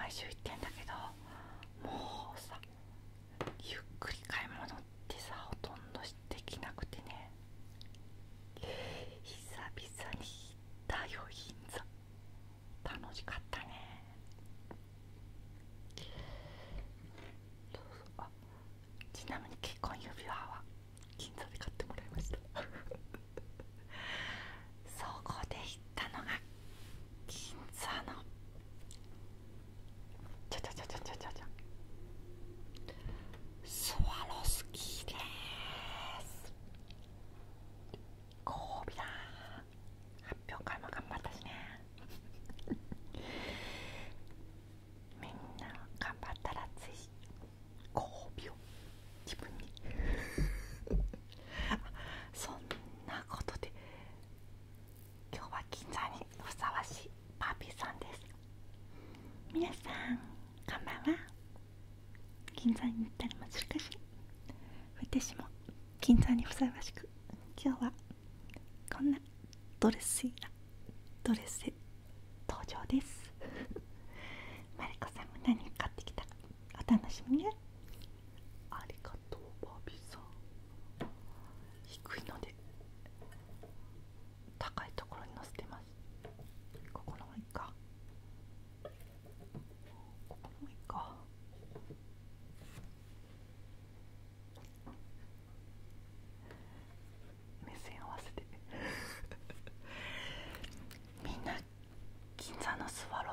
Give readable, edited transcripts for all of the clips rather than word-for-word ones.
毎週行ってんだけど、もうさゆっくり買い物ってさほとんどできなくてね、久々に行ったよ銀座。楽しかったね。あ、ちなみに結婚指輪は銀座で買ってもらいましたそこで行ったのが銀座のスワロスキーです。ご褒美だ。発表会も頑張ったしねみんな頑張ったらぜひご褒美を自分にそんなことで今日は銀座にふさわしいパーピーさんです。皆さんこんばんは。銀座に行ったりもするかしら。私も銀座にふさわしく今日はこんなドレスなドレスで登場ですマリコさんも何買ってきたかお楽しみね。ありがとうバービーさん。低いので高いところに乗せてます。ここの方がいいか、ここの方がいいか。目線合わせてみんな銀座のスワ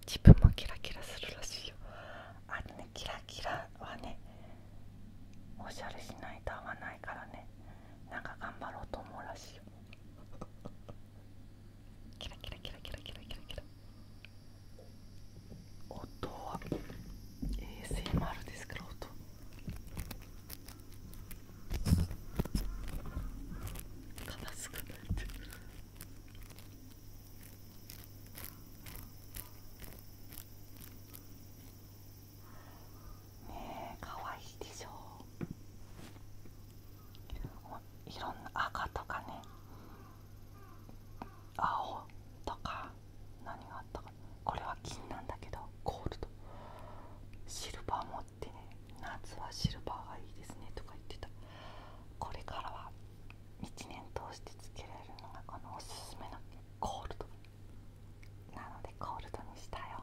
自分もキラキラするらしいよ。あとね、キラキラはね、おしゃれしないと合わないからね、なんか頑張ろうと思うらしいよ。キラキラキラキラキラキラキラ。音は ASMR ですから、音片付かないってねえ、かわいいでしょ。いろんな赤とかね、青とか、何があったかな、これは金なんだけどゴールド、シルバー持ってね、夏はシルバーがいいですねとか言ってた。これからは1年通してつけられるのがこのおすすめのゴールドなので、ゴールドにしたよ。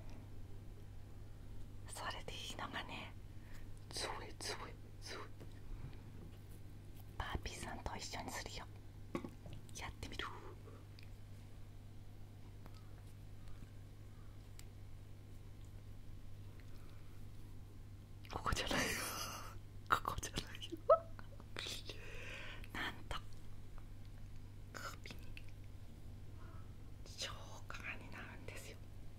それでいいのがね、ズウェズウェズウェ、バービーさんと一緒にするよ。やってみる。ここじゃないよ、ここじゃないよなんと首にチョーカーになるんですよ。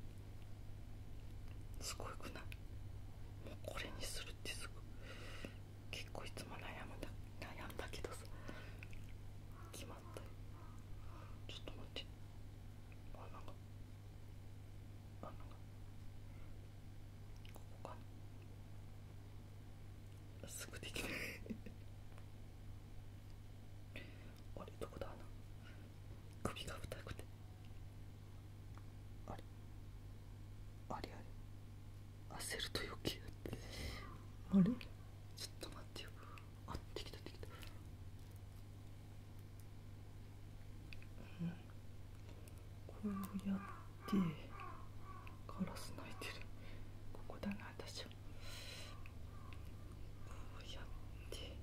すごいくない？もうこれにするってすごい。結構いつも悩んだけどさ、決まったよ。ちょっと待って、なんかここかな、すぐできないあれ、どこだな、首が太くて、あれあれ焦ると余計あれ、ちょっと待ってよ。あ、できたできた。こうやってカラス鳴いてる。ここだな、私は。こうやって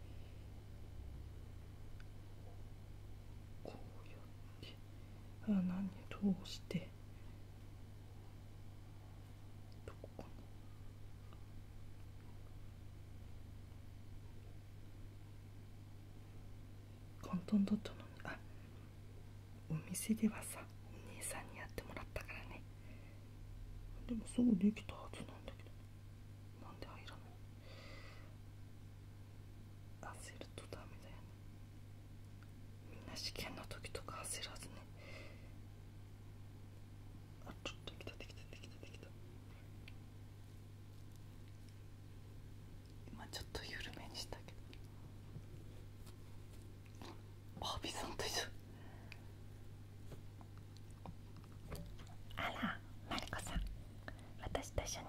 こうやって穴に通して、どこかな、簡単だったのに。あ、お店ではさ、お姉さんにやってもらったからね。でもすぐできたはずなんだけど、なんで入らない。焦るとダメだよね。みんな試験の時とか焦らずね。あ、ちょっとできたできたできたできた。今ちょっと緩めにしたけど、バービーさんと一緒。あら、マリコさん、私と一緒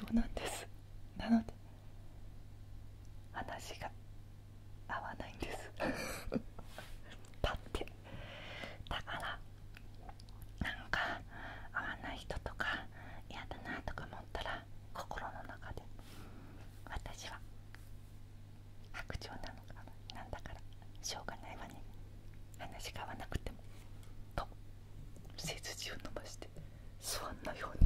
鳥なんです。なので話が合わないんですだってだからなんか合わない人とか嫌だなとか思ったら心の中で私は白鳥なのかなんだからしょうがないわね、話が合わなくてもと背筋を伸ばしてスワンのように